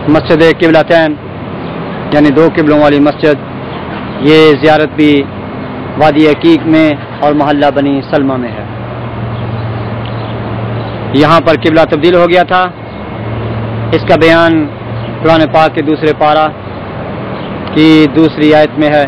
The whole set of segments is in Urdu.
مسجد قبلتین یعنی دو قبلوں والی مسجد، یہ زیارت بھی وادی عقیق میں اور محلہ بنی سلمہ میں ہے۔ یہاں پر قبلہ تبدیل ہو گیا تھا، اس کا بیان قرآن پاک کے دوسرے پارہ کی دوسری آیت میں ہے۔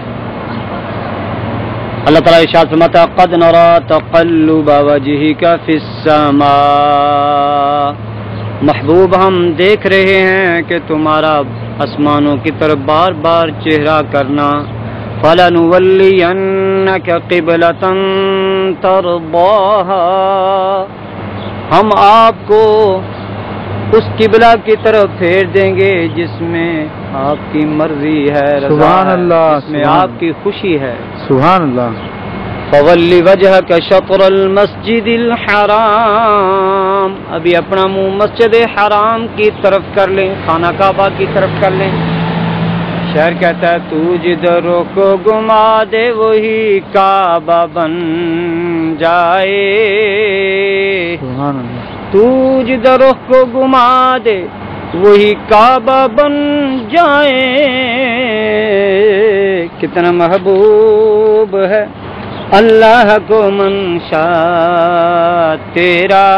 اللہ تعالیٰ ارشاد فرماتا ہے قد نرى تقلب وجهك في السماء، محبوب ہم دیکھ رہے ہیں کہ تمہارا آسمانوں کی طرف بار بار چہرہ کرنا، فَلَنُوَلِّيَنَّكَ قِبْلَةً تَرْضَاهَا، ہم آپ کو اس قبلہ کی طرف پھیر دیں گے جس میں آپ کی مرضی ہے، سبحان اللہ، جس میں آپ کی خوشی ہے۔ سبحان اللہ۔ فَوَلِّ وَجْهَكَ شَطْرَ الْمَسْجِدِ الْحَرَامِ، ابھی اپنا منہ مسجد حرام کی طرف کر لیں، خانہ کعبہ کی طرف کر لیں۔ شعر کہتا ہے تو جدھر کو گما دے وہی کعبہ بن جائے، سبحان اللہ۔ تو جدھر کو گما دے وہی کعبہ بن جائے، کتنا محبوب ہے اللہ کو منشا تیرا۔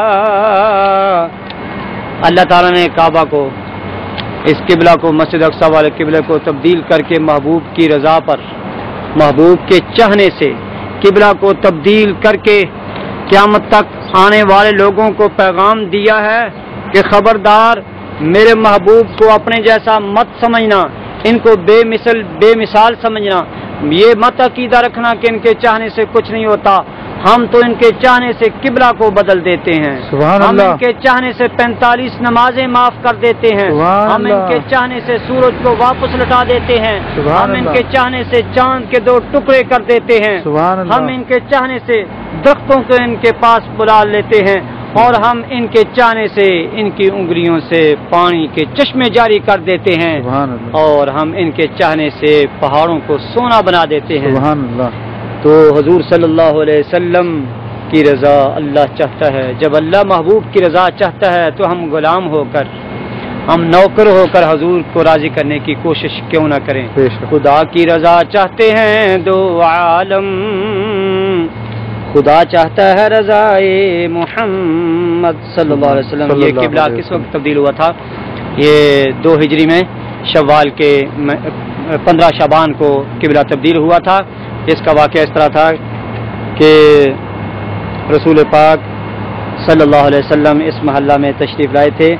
اللہ تعالیٰ نے کعبہ کو، اس قبلہ کو، مسجد اقصی والے قبلے کو تبدیل کر کے محبوب کی رضا پر، محبوب کے چاہنے سے قبلہ کو تبدیل کر کے قیامت تک آنے والے لوگوں کو پیغام دیا ہے کہ خبردار میرے محبوب کو اپنے جیسا مت سمجھنا، ان کو بے مثال سمجھنا، یہ مت عقیدہ رکھنا کہ ان کے چاہنے سے کچھ نہیں ہوتا، ہم تو ان کے چاہنے سے قبلہ کو بدل دیتے ہیں، ہم ان کے چاہنے سے 45 نمازیں معاف کر دیتے ہیں، ہم ان کے چاہنے سے سورج کو واپس لٹا دیتے ہیں، ہم ان کے چاہنے سے چاند کے 2 ٹکڑے کر دیتے ہیں، ہم ان کے چاہنے سے درختوں کو ان کے پاس بلا لیتے ہیں، اور ہم ان کے چاہنے سے ان کی انگلیوں سے پانی کے چشمے جاری کر دیتے ہیں، اور ہم ان کے چاہنے سے پہاڑوں کو سونا بنا دیتے ہیں۔ سبحان اللہ۔ تو حضور صلی اللہ علیہ وسلم کی رضا اللہ چاہتا ہے، جب اللہ محبوب کی رضا چاہتا ہے تو ہم غلام ہو کر، ہم نوکر ہو کر حضور کو راضی کرنے کی کوشش کیوں نہ کریں۔ خدا کی رضا چاہتے ہیں دو عالم، خدا چاہتا ہے رضائے محمد صلی اللہ علیہ وسلم۔ یہ قبلہ کس وقت تبدیل ہوا تھا؟ یہ 2 ہجری میں شوال کے 15 شعبان کو قبلہ تبدیل ہوا تھا۔ اس کا واقعہ اس طرح تھا کہ رسول پاک صلی اللہ علیہ وسلم اس محلہ میں تشریف لائے تھے۔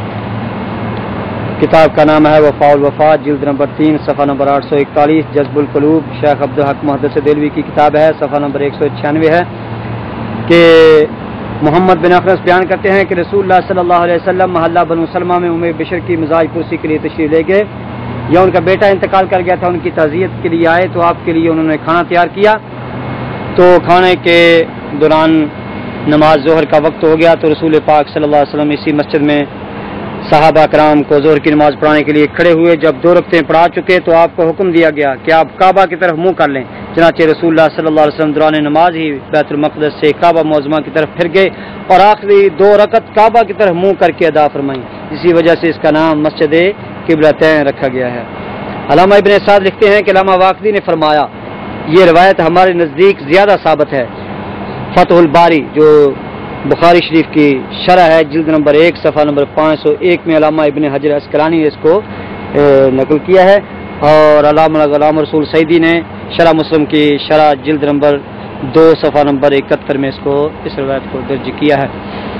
کتاب کا نام ہے وفاء الوفات، جلد نمبر 3 صفحہ نمبر 841، جذب القلوب، شیخ عبدالحق محدث دہلوی کی کتاب ہے، صفحہ نمبر 196 ہے کہ محمد بن اخرس بیان کرتے ہیں کہ رسول اللہ صلی اللہ علیہ وسلم محلہ بنو سلمہ میں ام بشر کی مزاج پرسی کے لیے تشریف لے گئے، یا ان کا بیٹا انتقال کر گیا تھا، ان کی تعزیت کے لیے آئے تو آپ کے لیے انہوں نے کھانا تیار کیا۔ تو کھانے کے دوران نماز ظہر کا وقت ہو گیا تو رسول پاک صلی اللہ علیہ وسلم اسی مسجد میں صحابہ کرام کو ظہر کی نماز پڑھانے کے لیے کھڑے ہوئے۔ جب 2 رکعتیں پڑھا چکے تو آپ کو حکم دیا گیا کہ آپ کعبہ کی طرف منہ کر لیں، چنانچہ رسول اللہ صلی اللہ علیہ وسلم دوران نماز ہی بیت المقدس سے کعبہ معظمہ کی طرف پھر گئے اور آخری 2 رکعت کعبہ کی طرف منہ کر کے ادا فرمائیں، اسی وجہ سے اس کا نام مسجد قبلتین رکھا گیا ہے۔ علامہ ابن سعد لکھتے ہیں کہ علامہ واقدی نے فرمایا یہ روایت ہمارے نزدیک زیادہ ثابت ہے۔ فتح الباری جو بخاری شریف کی شرح ہے، جلد نمبر 1 صفحہ نمبر 501 میں علامہ ابن حجر اسقلانی نے اس کو نقل کیا ہے، اور علامہ غلام رسول سعیدی نے شرح مسلم کی شرح جلد نمبر 2 صفحہ نمبر 71 میں اس روایت کو درج کیا ہے۔